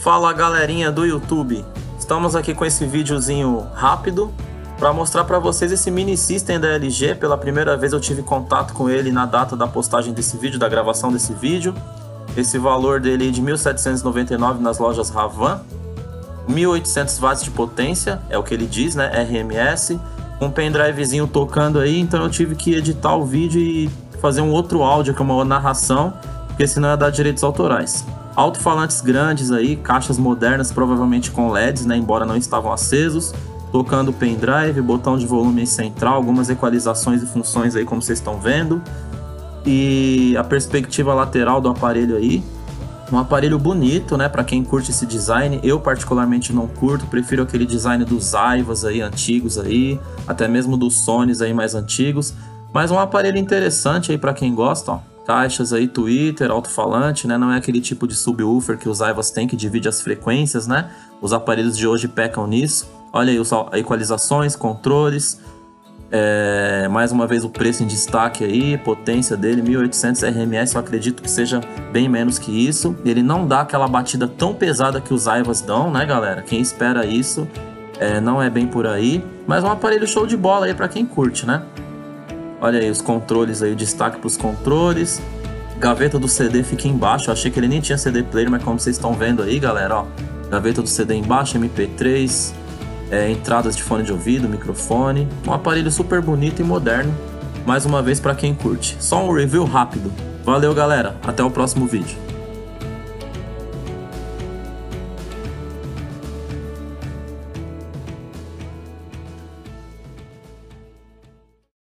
Fala galerinha do YouTube, estamos aqui com esse videozinho rápido para mostrar para vocês esse mini system da LG. Pela primeira vez eu tive contato com ele na data da postagem desse vídeo, da gravação desse vídeo. Esse valor dele é de 1.799 nas lojas Ravan, 1.800 watts de potência, é o que ele diz, né, RMS, um pendrivezinho tocando aí, então eu tive que editar o vídeo e fazer um outro áudio com uma narração, porque senão ia dar direitos autorais. Alto-falantes grandes aí, caixas modernas, provavelmente com LEDs, né, embora não estavam acesos, tocando pendrive, botão de volume central, algumas equalizações e funções aí como vocês estão vendo, e a perspectiva lateral do aparelho aí, um aparelho bonito, né, para quem curte esse design. Eu particularmente não curto, prefiro aquele design dos Aivas aí antigos aí, até mesmo dos Sonys aí mais antigos, mas um aparelho interessante aí para quem gosta, ó. Caixas aí, tweeter, alto-falante, né? Não é aquele tipo de subwoofer que os Aivas têm que divide as frequências, né? Os aparelhos de hoje pecam nisso. Olha aí as equalizações, controles. Mais uma vez o preço em destaque aí, potência dele, 1.800 RMS, eu acredito que seja bem menos que isso. Ele não dá aquela batida tão pesada que os Aivas dão, né, galera? Quem espera isso não é bem por aí. Mas um aparelho show de bola aí para quem curte, né? Olha aí os controles aí, o destaque para os controles. Gaveta do CD fica embaixo, eu achei que ele nem tinha CD player, mas como vocês estão vendo aí, galera, ó, gaveta do CD embaixo, MP3, entradas de fone de ouvido, microfone. Um aparelho super bonito e moderno, mais uma vez para quem curte. Só um review rápido. Valeu galera, até o próximo vídeo.